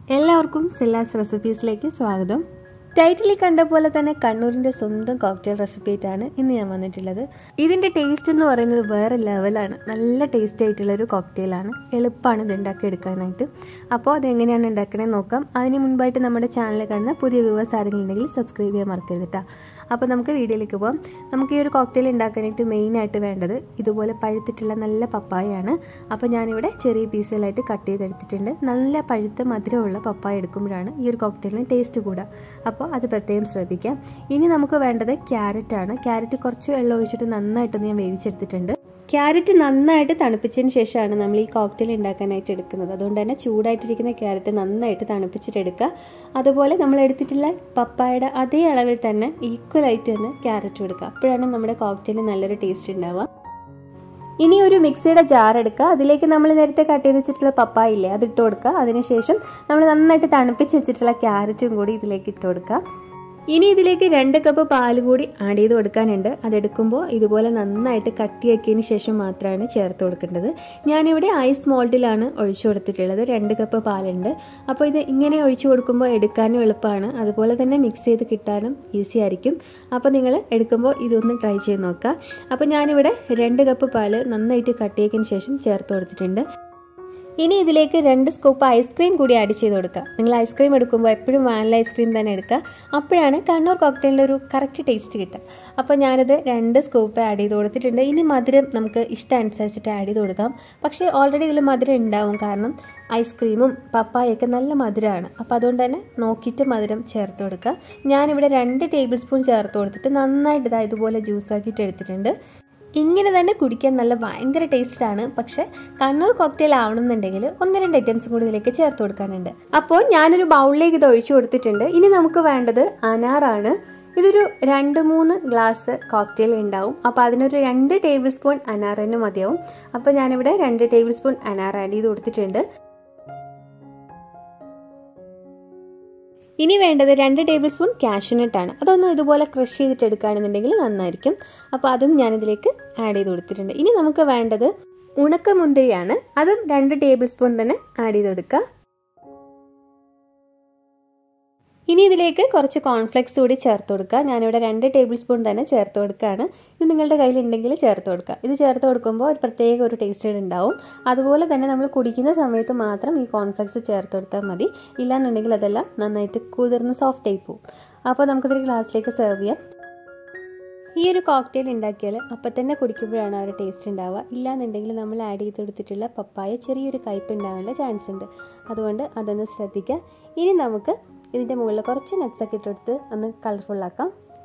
എല്ലാവർക്കും സെല്ലാസ് റെസിപ്പീസിലേക്ക് സ്വാഗതം. ടൈറ്റിൽ കണ്ട പോലെ തന്നെ കണ്ണൂരിൻ്റെ സ്വന്തം കോക്ടെയിൽ റെസിപ്പിയായിട്ടാണ് ഇന്ന് ഞാൻ വന്നിട്ടുള്ളത്. ഇതിൻ്റെ ടേസ്റ്റ് എന്ന് പറയുന്നത് വേറെ ലെവലാണ്. നല്ല ടേസ്റ്റ് ആയിട്ടുള്ളൊരു കോക്ടെയിലാണ്. എളുപ്പമാണ് ഇത് ഉണ്ടാക്കിയെടുക്കാനായിട്ട്. അപ്പോൾ അതെങ്ങനെയാണ് ഉണ്ടാക്കണേന്ന് നോക്കാം. അതിന് മുൻപായിട്ട് നമ്മുടെ ചാനൽ കാണുന്ന പുതിയ വ്യൂവേഴ്സ് ആരെങ്കിലും ഉണ്ടെങ്കിൽ സബ്സ്ക്രൈബ് ചെയ്യാൻ മറക്കരുത് കേട്ടോ. അപ്പോൾ നമുക്ക് വീഡിയോയിലേക്ക് പോകാം. നമുക്ക് ഈ ഒരു കോക്ടെയിൽ ഉണ്ടാക്കാനായിട്ട് മെയിനായിട്ട് വേണ്ടത് ഇതുപോലെ പഴുത്തിട്ടുള്ള നല്ല പപ്പായയാണ്. അപ്പോൾ ഞാനിവിടെ ചെറിയ പീസുകളായിട്ട് കട്ട് ചെയ്തെടുത്തിട്ടുണ്ട്. നല്ല പഴുത്ത മധുരമുള്ള പപ്പായ എടുക്കുമ്പോഴാണ് ഈ ഒരു കോക്ടെയിലിന് ടേസ്റ്റ് കൂടുക. അപ്പോൾ അത് പ്രത്യേകം ശ്രദ്ധിക്കാം. ഇനി നമുക്ക് വേണ്ടത് ക്യാരറ്റാണ്. ക്യാരറ്റ് കുറച്ച് വെള്ളം ഒഴിച്ചിട്ട് നന്നായിട്ടൊന്ന് ഞാൻ വേവിച്ചെടുത്തിട്ടുണ്ട്. ക്യാരറ്റ് നന്നായിട്ട് തണുപ്പിച്ചതിന് ശേഷമാണ് നമ്മൾ ഈ കോക്ടെയിൽ ഉണ്ടാക്കാനായിട്ട് എടുക്കുന്നത്. അതുകൊണ്ട് തന്നെ ചൂടായിട്ടിരിക്കുന്ന ക്യാരറ്റ് നന്നായിട്ട് തണുപ്പിച്ചിട്ടെടുക്കുക. അതുപോലെ നമ്മൾ എടുത്തിട്ടുള്ള പപ്പായയുടെ അതേ അളവിൽ തന്നെ ഈക്വലായിട്ട് തന്നെ ക്യാരറ്റും എടുക്കുക. അപ്പോഴാണ് നമ്മുടെ കോക്ടെയിൽ നല്ലൊരു ടേസ്റ്റ് ഉണ്ടാവുക. ഇനി ഒരു മിക്സിയുടെ ജാർ എടുക്കുക. അതിലേക്ക് നമ്മൾ നേരത്തെ കട്ട് ചെയ്ത് വെച്ചിട്ടുള്ള പപ്പായ ഇല്ലേ അതിട്ട് കൊടുക്കുക. അതിനുശേഷം നമ്മൾ നന്നായിട്ട് തണുപ്പിച്ച് വെച്ചിട്ടുള്ള ക്യാരറ്റും കൂടി ഇതിലേക്ക് ഇട്ട് കൊടുക്കുക. ഇനി ഇതിലേക്ക് 2 കപ്പ് പാല് കൂടി ആഡ് ചെയ്ത് കൊടുക്കാനുണ്ട്. അതെടുക്കുമ്പോൾ ഇതുപോലെ നന്നായിട്ട് കട്ടിയാക്കിയതിന് ശേഷം മാത്രമാണ് ചേർത്ത് കൊടുക്കേണ്ടത്. ഞാനിവിടെ ഐസ് മോൾഡിലാണ് ഒഴിച്ചു കൊടുത്തിട്ടുള്ളത്. 2 കപ്പ് പാലുണ്ട്. അപ്പോൾ ഇത് ഇങ്ങനെ ഒഴിച്ചു കൊടുക്കുമ്പോൾ എടുക്കാനും എളുപ്പമാണ്. അതുപോലെ തന്നെ മിക്സ് ചെയ്ത് കിട്ടാനും ഈസി ആയിരിക്കും. അപ്പോൾ നിങ്ങൾ എടുക്കുമ്പോൾ ഇതൊന്ന് ട്രൈ ചെയ്ത് നോക്കുക. അപ്പോൾ ഞാനിവിടെ 2 കപ്പ് പാല് നന്നായിട്ട് കട്ടിയാക്കിയതിന് ശേഷം ചേർത്ത് കൊടുത്തിട്ടുണ്ട്. ഇനി ഇതിലേക്ക് 2 സ്കൂപ്പ് ഐസ്ക്രീം കൂടി ആഡ് ചെയ്ത് കൊടുക്കുക. നിങ്ങൾ ഐസ്ക്രീം എടുക്കുമ്പോൾ എപ്പോഴും വാനില ഐസ്ക്രീം തന്നെ എടുക്കുക. അപ്പോഴാണ് കണ്ണൂർ കോക്ടെയിലിൻ്റെ ഒരു കറക്റ്റ് ടേസ്റ്റ് കിട്ടുക. അപ്പോൾ ഞാനത് 2 സ്കൂപ്പ് ആഡ് ചെയ്ത് കൊടുത്തിട്ടുണ്ട്. ഇനി മധുരം നമുക്ക് ഇഷ്ടമനുസരിച്ചിട്ട് ആഡ് ചെയ്ത് കൊടുക്കാം. പക്ഷേ ഓൾറെഡി ഇതിൽ മധുരം ഉണ്ടാവും. കാരണം ഐസ്ക്രീമും പപ്പായൊക്കെ നല്ല മധുരമാണ്. അപ്പോൾ അതുകൊണ്ട് തന്നെ നോക്കിയിട്ട് മധുരം ചേർത്ത് കൊടുക്കുക. ഞാനിവിടെ 2 ടേബിൾ സ്പൂൺ ചേർത്ത് കൊടുത്തിട്ട് നന്നായിട്ട് ഇതുപോലെ ജ്യൂസാക്കിയിട്ട് എടുത്തിട്ടുണ്ട്. ഇങ്ങനെ തന്നെ കുടിക്കാൻ നല്ല ഭയങ്കര ടേസ്റ്റാണ്. പക്ഷെ കണ്ണൂർ കോക്ടെയിൽ ആവണമെന്നുണ്ടെങ്കിൽ 1-2 ഐറ്റംസ് കൂടി ഇതിലേക്ക് ചേർത്ത് കൊടുക്കാനുണ്ട്. അപ്പോൾ ഞാനൊരു ബൗളിലേക്ക് ഇത് ഒഴിച്ചു കൊടുത്തിട്ടുണ്ട്. ഇനി നമുക്ക് വേണ്ടത് അനാറാണ്. ഇതൊരു 2-3 ഗ്ലാസ് കോക്ടെയിൽ ഉണ്ടാവും. അപ്പോൾ അതിനൊരു 2 ടേബിൾ സ്പൂൺ അനാറിന് മതിയാവും. അപ്പോൾ ഞാനിവിടെ 2 ടേബിൾ സ്പൂൺ അനാർ ആഡ് ചെയ്ത് കൊടുത്തിട്ടുണ്ട്. ഇനി വേണ്ടത് 2 ടേബിൾ സ്പൂൺ കാഷ്യൂനട്ടാണ്. അതൊന്നും ഇതുപോലെ ക്രഷ് ചെയ്തിട്ട് എടുക്കുകയാണെന്നുണ്ടെങ്കിൽ നന്നായിരിക്കും. അപ്പോൾ അതും ഞാനിതിലേക്ക് ആഡ് ചെയ്ത് കൊടുത്തിട്ടുണ്ട്. ഇനി നമുക്ക് വേണ്ടത് ഉണക്കമുന്തിരിയാണ്. അതും 2 ടേബിൾ സ്പൂൺ തന്നെ ആഡ് ചെയ്ത് കൊടുക്കുക. ഇനി ഇതിലേക്ക് കുറച്ച് കോൺഫ്ലെക്സ് കൂടി ചേർത്ത് കൊടുക്കുക. ഞാനിവിടെ 2 ടേബിൾ സ്പൂൺ തന്നെ ചേർത്ത് കൊടുക്കുകയാണ്. ഇത് നിങ്ങളുടെ കയ്യിലുണ്ടെങ്കിൽ ചേർത്ത് കൊടുക്കുക. ഇത് ചേർത്ത് കൊടുക്കുമ്പോൾ ഒരു പ്രത്യേക ഒരു ടേസ്റ്റ് ഉണ്ടാവും. അതുപോലെ തന്നെ നമ്മൾ കുടിക്കുന്ന സമയത്ത് മാത്രം ഈ കോൺഫ്ലെക്സ് ചേർത്ത് കൊടുത്താൽ മതി. ഇല്ലാന്നുണ്ടെങ്കിൽ അതെല്ലാം നന്നായിട്ട് കുതിർന്ന് സോഫ്റ്റ് ആയി പോകും. അപ്പോൾ നമുക്കിതൊരു ഗ്ലാസ്സിലേക്ക് സെർവ് ചെയ്യാം. ഈ ഒരു കോക്ടെയിൽ ഉണ്ടാക്കിയാൽ അപ്പം തന്നെ കുടിക്കുമ്പോഴാണ് ആ ഒരു ടേസ്റ്റ് ഉണ്ടാവുക. ഇല്ലാന്നുണ്ടെങ്കിൽ നമ്മൾ ആഡ് ചെയ്ത് കൊടുത്തിട്ടുള്ള പപ്പായ ചെറിയൊരു കയ്പ്പ് ഉണ്ടാകാനുള്ള ചാൻസ് ഉണ്ട്. അതുകൊണ്ട് അതൊന്ന് ശ്രദ്ധിക്കുക. ഇനി നമുക്ക് ഇതിൻ്റെ മുകളിൽ കുറച്ച് നട്ട്സൊക്കെ ഇട്ടെടുത്ത് ഒന്ന് കളർഫുള്ളാക്കാം.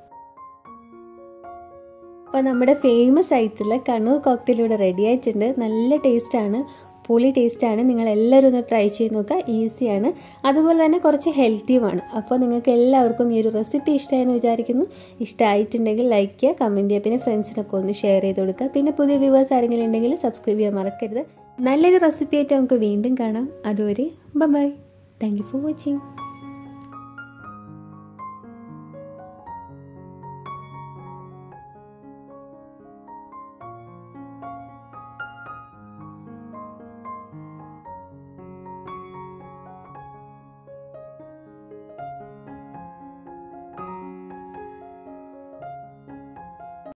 അപ്പോൾ നമ്മുടെ ഫേമസ് ആയിട്ടുള്ള കണ്ണൂർ കോക്ടെയിൽ ഇവിടെ റെഡി ആയിട്ടുണ്ട്. നല്ല ടേസ്റ്റാണ്, പൊളി ടേസ്റ്റാണ്. നിങ്ങൾ എല്ലാവരും ഒന്ന് ട്രൈ ചെയ്ത് നോക്കുക. ഈസിയാണ്, അതുപോലെ തന്നെ കുറച്ച് ഹെൽത്തിയുമാണ്. അപ്പോൾ നിങ്ങൾക്ക് എല്ലാവർക്കും ഈ ഒരു റെസിപ്പി ഇഷ്ടമായെന്ന് വിചാരിക്കുന്നു. ഇഷ്ടമായിട്ടുണ്ടെങ്കിൽ ലൈക്ക് ചെയ്യുക, കമൻറ്റ് ചെയ്യുക, പിന്നെ ഫ്രണ്ട്സിനൊക്കെ ഒന്ന് ഷെയർ ചെയ്ത് കൊടുക്കുക. പിന്നെ പുതിയ വ്യൂവേഴ്സ് ആരെങ്കിലും ഉണ്ടെങ്കിൽ സബ്സ്ക്രൈബ് ചെയ്യാൻ മറക്കരുത്. നല്ലൊരു റെസിപ്പി ആയിട്ട് നമുക്ക് വീണ്ടും കാണാം. അതുവരെ bye. Thank you for watching.